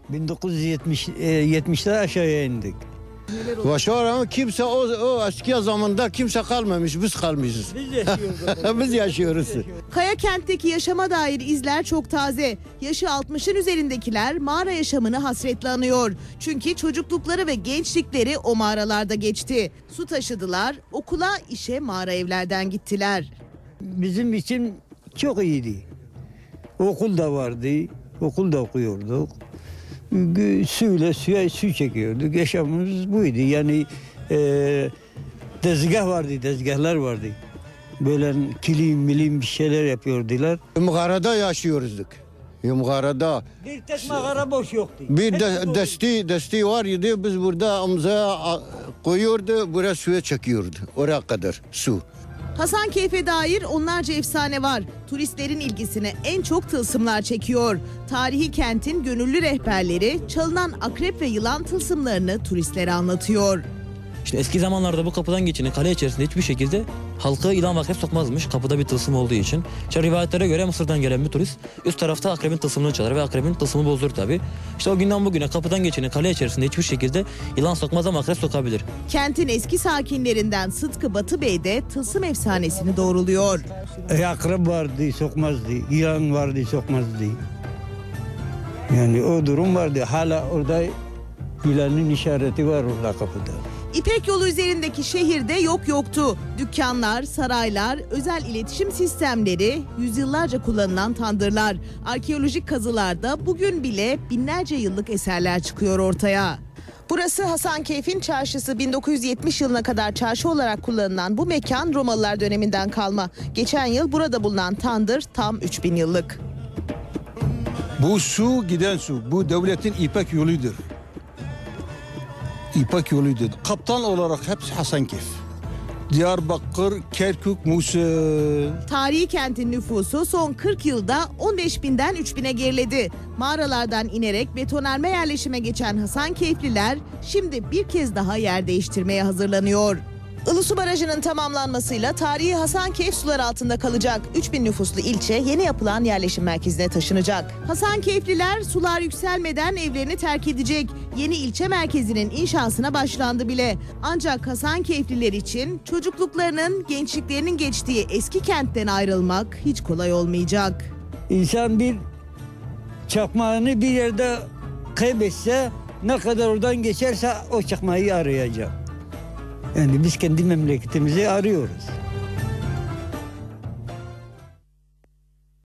1970'de aşağıya indik. Var ama kimse o eski zamanda kimse kalmamış, biz kalmışız. Biz yaşıyoruz. Biz yaşıyoruz. Kayakent'teki yaşama dair izler çok taze. Yaşı 60'ın üzerindekiler mağara yaşamını hasretle anıyor. Çünkü çocuklukları ve gençlikleri o mağaralarda geçti. Su taşıdılar, okula, işe mağara evlerden gittiler. Bizim için çok iyiydi. Okul da vardı, okulda okuyorduk. Suya çekiyorduk. Yaşamımız buydu. Yani tezgahlar vardı. Böyle kilim bir şeyler yapıyordular. Mağarada yaşıyorduk. Mağarada. Bir tek mağara boş yoktu. Bir desti var idi. Biz burada amza koyuyordu, buraya suya çekiyordu. Oraya kadar su. Hasankeyf'e dair onlarca efsane var. Turistlerin ilgisini en çok tılsımlar çekiyor. Tarihi kentin gönüllü rehberleri çalınan akrep ve yılan tılsımlarını turistlere anlatıyor. İşte eski zamanlarda bu kapıdan geçeni kale içerisinde hiçbir şekilde halkı yılan ve akrep sokmazmış. Kapıda bir tılsım olduğu için. İşte rivayetlere göre Mısır'dan gelen bir turist üst tarafta akrebin tılsımını çalar ve akrebin tılsımı bozulur tabii. İşte o günden bugüne kapıdan geçeni kale içerisinde hiçbir şekilde yılan sokmaz ama akrep sokabilir. Kentin eski sakinlerinden Sıtkı Batıbey de tılsım efsanesini doğruluyor. Akrep vardı, sokmazdı. Yılan vardı, sokmazdı. Yani o durum vardı. Hala orada yılanın işareti var orada kapıda. İpek Yolu üzerindeki şehirde yoktu. Dükkanlar, saraylar, özel iletişim sistemleri, yüzyıllarca kullanılan tandırlar. Arkeolojik kazılarda bugün bile binlerce yıllık eserler çıkıyor ortaya. Burası Hasankeyf'in çarşısı. 1970 yılına kadar çarşı olarak kullanılan bu mekan Romalılar döneminden kalma. Geçen yıl burada bulunan tandır tam 3000 yıllık. Bu su giden su. Bu devletin İpek yoludur. İpek yoluydu. Kaptan olarak hepsi Hasankeyf. Diyarbakır, Kerkük, Musul. Tarihi kentin nüfusu son 40 yılda 15.000'den 3.000'e geriledi. Mağaralardan inerek betonarme yerleşime geçen Hasankeyfliler şimdi bir kez daha yer değiştirmeye hazırlanıyor. Ilısu Barajı'nın tamamlanmasıyla tarihi Hasankeyf sular altında kalacak. 3000 nüfuslu ilçe yeni yapılan yerleşim merkezine taşınacak. Hasankeyfliler sular yükselmeden evlerini terk edecek. Yeni ilçe merkezinin inşasına başlandı bile. Ancak Hasankeyfliler için çocukluklarının, gençliklerinin geçtiği eski kentten ayrılmak hiç kolay olmayacak. İnsan bir çakmağını bir yerde kaybetse ne kadar oradan geçerse o çakmağı arayacak. Yani biz kendi memleketimizi arıyoruz.